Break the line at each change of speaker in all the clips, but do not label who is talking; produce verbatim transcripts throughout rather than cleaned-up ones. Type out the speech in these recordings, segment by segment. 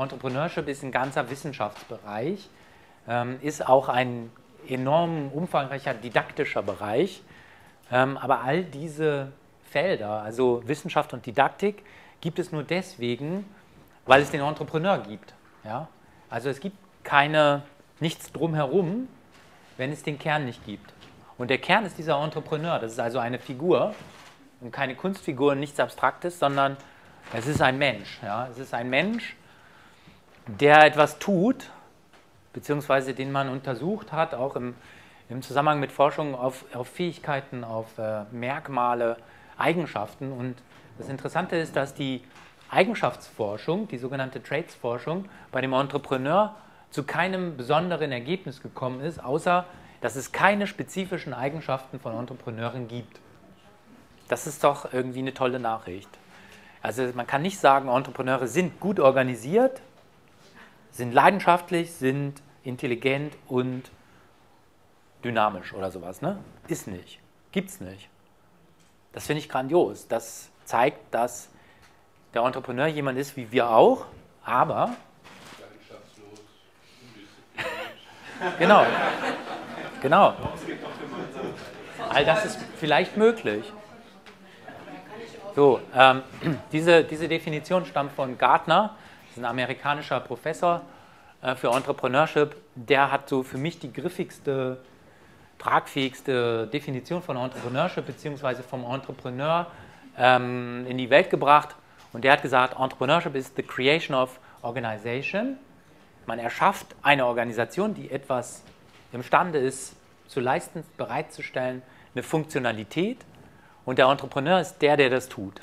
Entrepreneurship ist ein ganzer Wissenschaftsbereich, ähm, ist auch ein enorm umfangreicher didaktischer Bereich, ähm, aber all diese Felder, also Wissenschaft und Didaktik, gibt es nur deswegen, weil es den Entrepreneur gibt. Ja? Also es gibt keine, nichts drumherum, wenn es den Kern nicht gibt. Und der Kern ist dieser Entrepreneur, das ist also eine Figur und keine Kunstfigur, nichts Abstraktes, sondern es ist ein Mensch. Ja? Es ist ein Mensch, der etwas tut, beziehungsweise den man untersucht hat, auch im, im Zusammenhang mit Forschung auf, auf Fähigkeiten, auf äh, Merkmale, Eigenschaften. Und das Interessante ist, dass die Eigenschaftsforschung, die sogenannte Traits-Forschung, bei dem Entrepreneur zu keinem besonderen Ergebnis gekommen ist, außer dass es keine spezifischen Eigenschaften von Entrepreneuren gibt. Das ist doch irgendwie eine tolle Nachricht. Also man kann nicht sagen, Entrepreneure sind gut organisiert, sind leidenschaftlich, sind intelligent und dynamisch oder sowas. Ne? Ist nicht. Gibt's nicht. Das finde ich grandios. Das zeigt, dass der Entrepreneur jemand ist wie wir auch, aber genau, genau. All das ist vielleicht möglich. So, ähm, diese, diese Definition stammt von Gartner, das ist ein amerikanischer Professor äh, für Entrepreneurship. Der hat so für mich die griffigste, tragfähigste Definition von Entrepreneurship bzw. vom Entrepreneur ähm, in die Welt gebracht. Und der hat gesagt, Entrepreneurship is the creation of organization. Man erschafft eine Organisation, die etwas imstande ist zu leisten, bereitzustellen, eine Funktionalität. Und der Entrepreneur ist der, der das tut.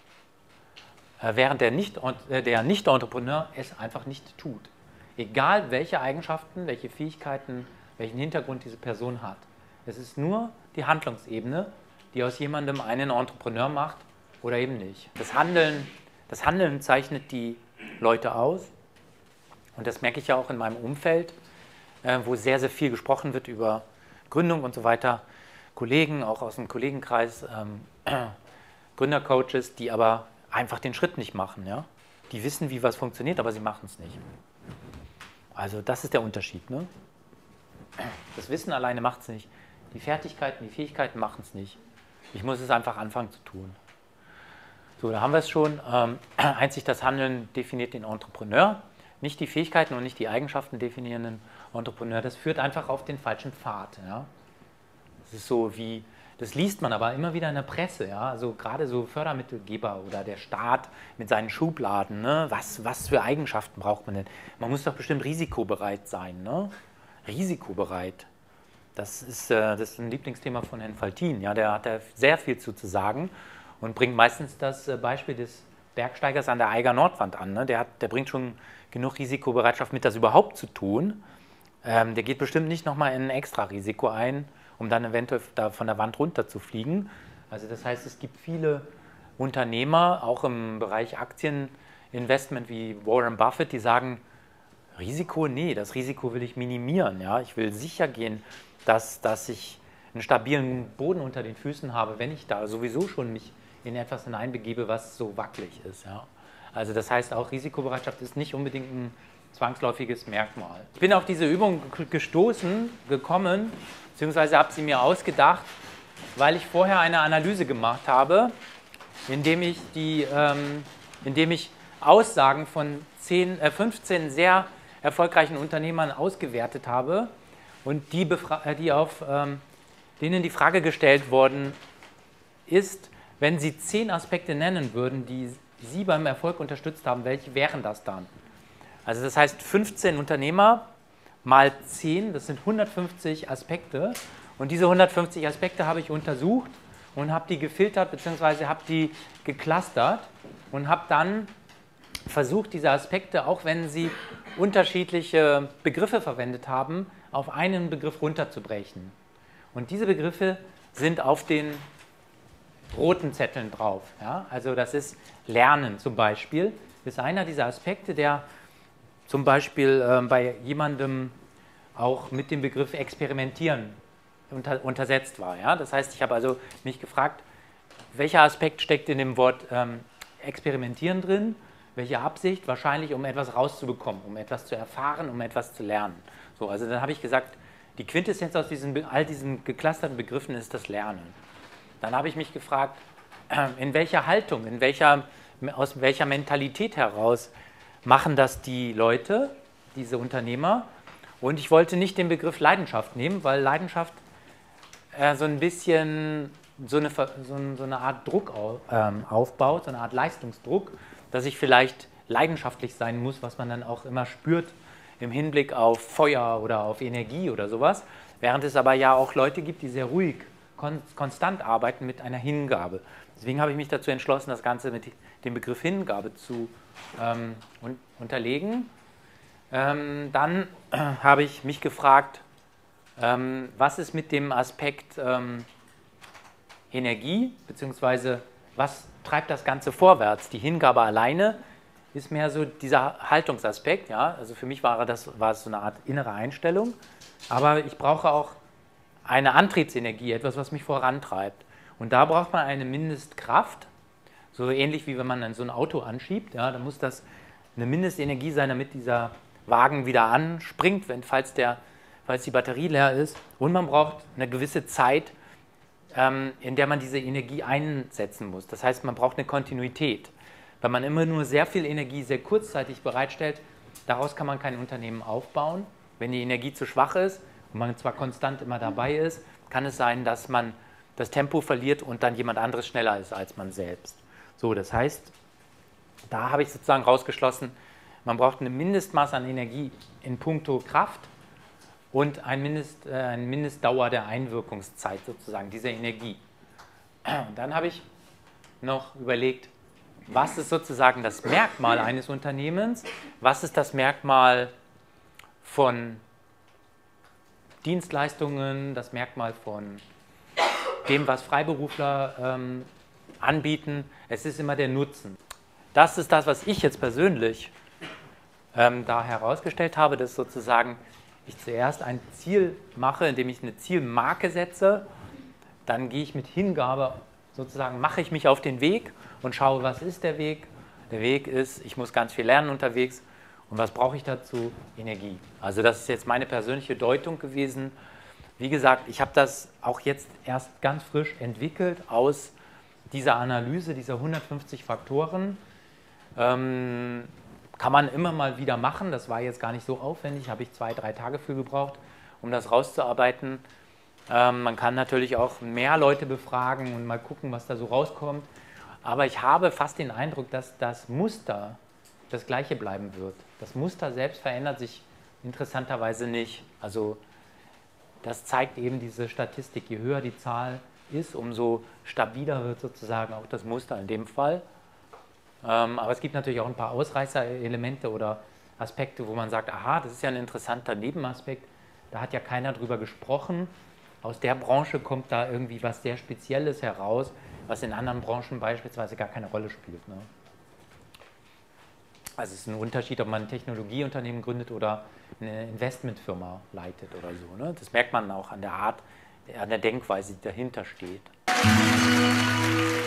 Während der Nicht-Entrepreneur der nicht es einfach nicht tut. Egal welche Eigenschaften, welche Fähigkeiten, welchen Hintergrund diese Person hat. Es ist nur die Handlungsebene, die aus jemandem einen Entrepreneur macht oder eben nicht. Das Handeln, das Handeln zeichnet die Leute aus. Und das merke ich ja auch in meinem Umfeld, wo sehr, sehr viel gesprochen wird über Gründung und so weiter. Kollegen, auch aus dem Kollegenkreis, ähm, Gründercoaches, die aber einfach den Schritt nicht machen. Ja? Die wissen, wie was funktioniert, aber sie machen es nicht. Also das ist der Unterschied. Ne? Das Wissen alleine macht es nicht. Die Fertigkeiten, die Fähigkeiten machen es nicht. Ich muss es einfach anfangen zu tun. So, da haben wir es schon. Ähm, einzig das Handeln definiert den Entrepreneur. Nicht die Fähigkeiten und nicht die Eigenschaften definieren den Entrepreneur. Das führt einfach auf den falschen Pfad. Ja? Das ist so wie, das liest man aber immer wieder in der Presse, ja, also gerade so Fördermittelgeber oder der Staat mit seinen Schubladen, ne? was, was für Eigenschaften braucht man denn? Man muss doch bestimmt risikobereit sein, ne? Risikobereit. Das ist, äh, das ist ein Lieblingsthema von Herrn Faltin, ja, der hat da sehr viel zu, zu sagen und bringt meistens das äh, Beispiel des Bergsteigers an der Eiger Nordwand an, ne? der, hat, der bringt schon genug Risikobereitschaft mit, das überhaupt zu tun. Ähm, der geht bestimmt nicht nochmal in ein Extra-Risiko ein, um dann eventuell da von der Wand runter zu fliegen. Also das heißt, es gibt viele Unternehmer, auch im Bereich Aktieninvestment wie Warren Buffett, die sagen, Risiko, nee, das Risiko will ich minimieren. Ja? Ich will sicher gehen, dass, dass ich einen stabilen Boden unter den Füßen habe, wenn ich da sowieso schon mich in etwas hineinbegebe, was so wackelig ist. Ja? Also das heißt, auch Risikobereitschaft ist nicht unbedingt ein zwangsläufiges Merkmal. Ich bin auf diese Übung gestoßen, gekommen, beziehungsweise habe sie mir ausgedacht, weil ich vorher eine Analyse gemacht habe, indem ich, die, ähm, indem ich Aussagen von zehn, äh, fünfzehn sehr erfolgreichen Unternehmern ausgewertet habe und die, die auf, ähm, denen die Frage gestellt worden ist, wenn sie zehn Aspekte nennen würden, die sie beim Erfolg unterstützt haben, welche wären das dann? Also das heißt fünfzehn Unternehmer mal zehn, das sind hundertfünfzig Aspekte. Und diese hundertfünfzig Aspekte habe ich untersucht und habe die gefiltert bzw. habe die geclustert und habe dann versucht, diese Aspekte, auch wenn sie unterschiedliche Begriffe verwendet haben, auf einen Begriff runterzubrechen. Und diese Begriffe sind auf den roten Zetteln drauf. Ja? Also das ist Lernen zum Beispiel, ist einer dieser Aspekte, der zum Beispiel äh, bei jemandem auch mit dem Begriff Experimentieren unter, untersetzt war. Ja? Das heißt, ich habe also mich gefragt, welcher Aspekt steckt in dem Wort ähm, Experimentieren drin, Welche Absicht? Wahrscheinlich, um etwas rauszubekommen, um etwas zu erfahren, um etwas zu lernen. So, also dann habe ich gesagt, die Quintessenz aus diesen, all diesen geclusterten Begriffen ist das Lernen. Dann habe ich mich gefragt, in welcher Haltung, in welcher, aus welcher Mentalität heraus machen das die Leute, diese Unternehmer? Und ich wollte nicht den Begriff Leidenschaft nehmen, weil Leidenschaft äh, so ein bisschen so eine, so, so eine Art Druck auf, ähm, aufbaut, so eine Art Leistungsdruck, dass ich vielleicht leidenschaftlich sein muss, was man dann auch immer spürt im Hinblick auf Feuer oder auf Energie oder sowas, während es aber ja auch Leute gibt, die sehr ruhig, kon konstant arbeiten mit einer Hingabe. Deswegen habe ich mich dazu entschlossen, das Ganze mit dem Begriff Hingabe zu ähm, un unterlegen. Ähm, dann äh, habe ich mich gefragt, ähm, was ist mit dem Aspekt ähm, Energie, beziehungsweise was treibt das Ganze vorwärts? Die Hingabe alleine ist mehr so dieser Haltungsaspekt. Ja? Also für mich war das war es so eine Art innere Einstellung, aber ich brauche auch eine Antriebsenergie, etwas, was mich vorantreibt. Und da braucht man eine Mindestkraft, so ähnlich wie wenn man so ein Auto anschiebt. Ja? Da muss das eine Mindestenergie sein, damit dieser Wagen wieder anspringt, wenn, falls, der, falls die Batterie leer ist. Und man braucht eine gewisse Zeit, ähm, in der man diese Energie einsetzen muss. Das heißt, man braucht eine Kontinuität. Wenn man immer nur sehr viel Energie sehr kurzzeitig bereitstellt, daraus kann man kein Unternehmen aufbauen. Wenn die Energie zu schwach ist und man zwar konstant immer dabei ist, kann es sein, dass man das Tempo verliert und dann jemand anderes schneller ist als man selbst. So, das heißt, da habe ich sozusagen rausgeschlossen, man braucht ein Mindestmaß an Energie in puncto Kraft und ein Mindest, äh, eine Mindestdauer der Einwirkungszeit sozusagen dieser Energie. Und dann habe ich noch überlegt, was ist sozusagen das Merkmal eines Unternehmens, was ist das Merkmal von Dienstleistungen, das Merkmal von dem, was Freiberufler ähm, anbieten. Es ist immer der Nutzen. Das ist das, was ich jetzt persönlich ähm, da herausgestellt habe, dass sozusagen ich zuerst ein Ziel mache, indem ich eine Zielmarke setze, dann gehe ich mit Hingabe, sozusagen mache ich mich auf den Weg und schaue, was ist der Weg. Der Weg ist, ich muss ganz viel lernen unterwegs. Und was brauche ich dazu? Energie. Also das ist jetzt meine persönliche Deutung gewesen. Wie gesagt, ich habe das auch jetzt erst ganz frisch entwickelt aus dieser Analyse dieser hundertfünfzig Faktoren. Ähm, kann man immer mal wieder machen. Das war jetzt gar nicht so aufwendig. Habe ich zwei, drei Tage für gebraucht, um das rauszuarbeiten. Ähm, man kann natürlich auch mehr Leute befragen und mal gucken, was da so rauskommt. Aber ich habe fast den Eindruck, dass das Muster das gleiche bleiben wird. Das Muster selbst verändert sich interessanterweise nicht. Also das zeigt eben diese Statistik. Je höher die Zahl ist, umso stabiler wird sozusagen auch das Muster in dem Fall. Ähm, aber es gibt natürlich auch ein paar Ausreißerelemente oder Aspekte, wo man sagt, aha, das ist ja ein interessanter Nebenaspekt. Da hat ja keiner drüber gesprochen. Aus der Branche kommt da irgendwie was sehr Spezielles heraus, was in anderen Branchen beispielsweise gar keine Rolle spielt. Ne? Also es ist ein Unterschied, ob man ein Technologieunternehmen gründet oder eine Investmentfirma leitet oder so. Ne? Das merkt man auch an der Art, an der Denkweise, die dahinter steht.